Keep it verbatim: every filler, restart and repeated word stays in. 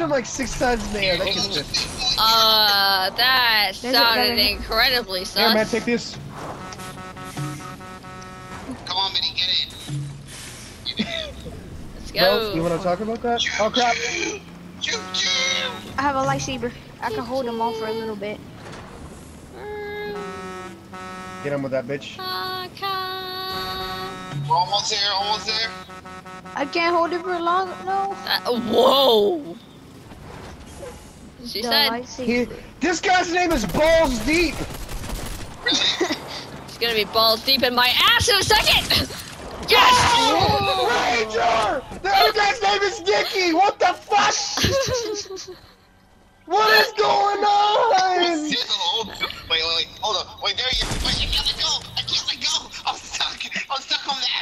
him like six times in the air. That kid's good. Uh, that sounded There's a- incredibly sus. Here, man, take this. Come on, Midy, get in. Let's Bro, go. you want to talk about that? Oh crap! Choo choo. I have a lightsaber. I can hold him on for a little bit. Get him with that bitch. We're almost there, almost there. I can't hold it for long. No. Uh, whoa. She The said lightsaber. He, this guy's name is Balls Deep. it's gonna be balls deep in my ass in a second. Yes. Oh, Ranger! The other guy's name is Nicky. What the fuck? What is going on? Wait, wait, wait, hold on. Wait, there you go. Wait, I can't let go. I can't let go. I'm stuck. I'm stuck on the